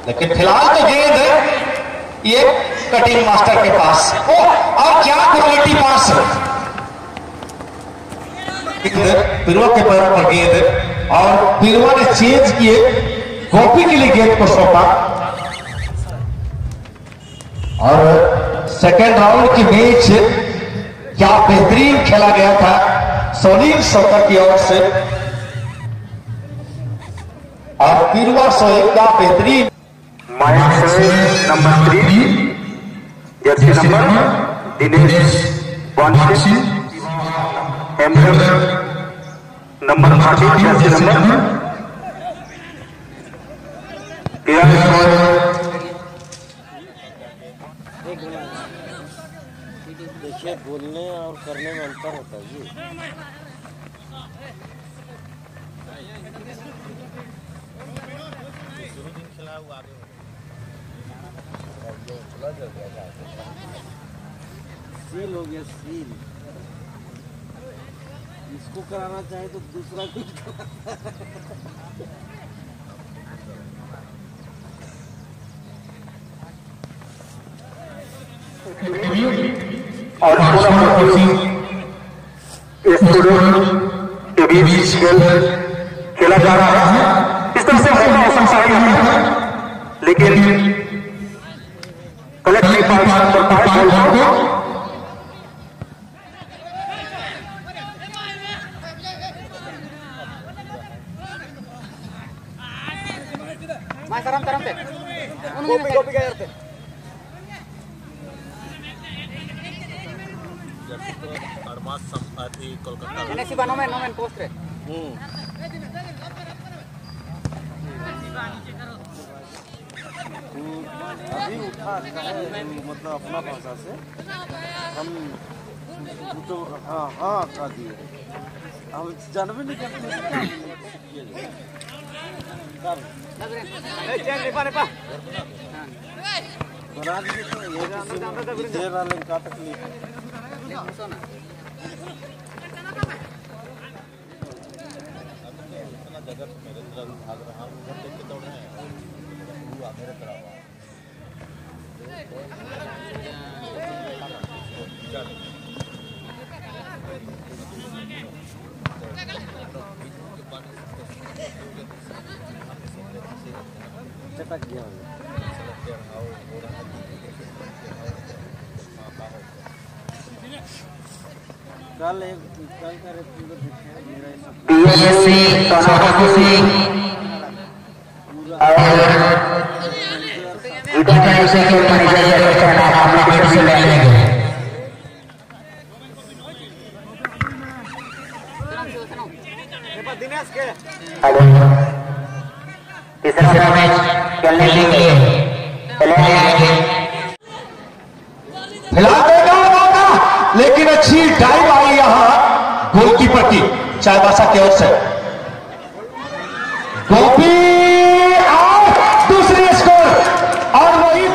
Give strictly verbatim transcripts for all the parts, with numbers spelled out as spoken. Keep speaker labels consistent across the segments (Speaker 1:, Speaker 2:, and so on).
Speaker 1: लेकिन फिलहाल तो गेंद ये कटिंग मास्टर के पास। ओ, और क्या क्वालिटी पास, पिरवा के पैरों पर गेंद और पिरवा ने चेंज किए, गोपी के लिए गेंद को सौंपा। और सेकेंड राउंड की मैच क्या बेहतरीन खेला गया था सोनील शौकर की ओर से, और पिरवा सोए क्या बेहतरीन।
Speaker 2: Number three jersey number Dinesh वांशी, एमएम नंबर थर्टी जर्सी नंबर
Speaker 3: देखिए, बोलने और करने में अंतर होता है जी। सील हो गया, सील। इसको कराना चाहे तो दूसरा कुछ
Speaker 2: और के बीच खेल खेला जा रहा है। इस तरह से मौसम सही है, लेकिन कलेक्टिव
Speaker 3: अभी उठा मतलब अपना भाषा से हम तो हाँ हाँ का दिए, हम जानवे नहीं करते का तकलीफ जगत मेरे तरफ भाग रहा हूँ, उधर देख के दौड़ रहे हैं, वो मेरे तरफ चटक गया कल एक कल का
Speaker 2: बीएससी सोनापुरी और विद्यालय के परिचय से कॉम्पिटिशन से लेंगे। तीसरा मैच खेलने के लिए
Speaker 1: फिलहाल लेकिन अच्छी डाइव आई यहां गोलकीपर की चाईबासा की ओर से। गोपी और दूसरी स्कोर, और वही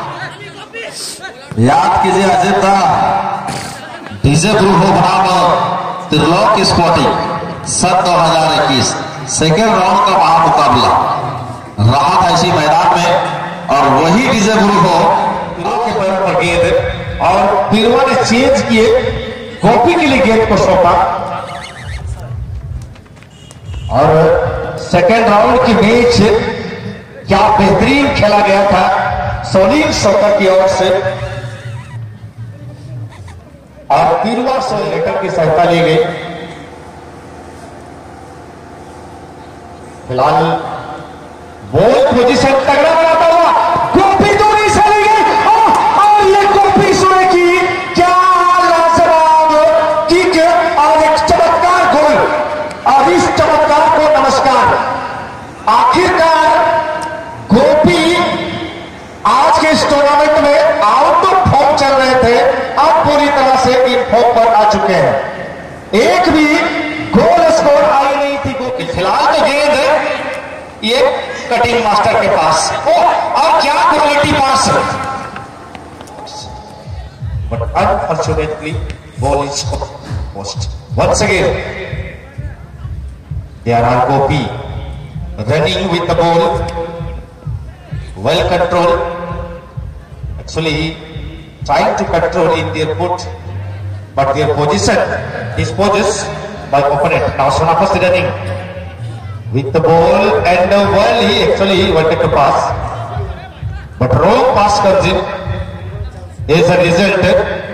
Speaker 1: याद कीजिए अजयता डीजे गुरु हो बनाम त्रिलोक स्पोर्टिंग सन दो हजार इक्कीस सेकेंड राउंड का महामुकाबला रहा था इसी मैदान में, और वही डीजे गुरु हो त्रिलोक के पैरों पर गेंद और पिरवा ने चेंज किए, गोपी के लिए गेंद को सौंपा। और सेकेंड राउंड की मैच क्या बेहतरीन खेला गया था सोनील शौकर की ओर से, और पिरवा सोलेटर की सहायता ली गई। फिलहाल बॉल पोजीशन तगड़ा बनाता हुआ गोपी तो नहीं चली गई, और ये गोपी सोए की क्या लाजवाब किक और एक चमत्कार गोल, और इस चमत्कार को नमस्कार। आखिरकार गोपी आज के इस टूर्नामेंट में आउट ऑफ फॉर्म चल रहे थे, अब पूरी तरह से इन फॉर्म पर आ चुके हैं। एक भी गोल स्कोर आई नहीं थी गोपी। फिलहाल तो गेंद ये कटिंग मास्टर के पास। ओ, और क्या quality pass, but unfortunately ball is post. Once again there are Gopi running with the ball, well controlled. Actually, trying to control in their foot, but their position is possessed by opponent. Now Sonapus running with the ball, and uh, well, he actually wanted to pass, but wrong pass comes in. As a result,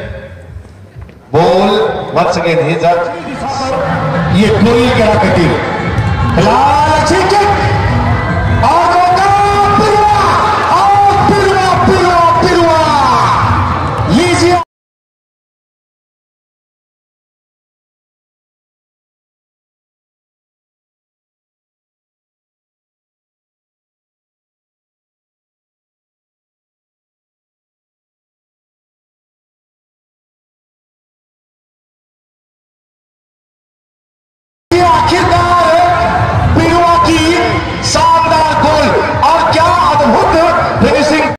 Speaker 1: ball once again is a ये कोई क्या कहती है? लाल अच्छी kick और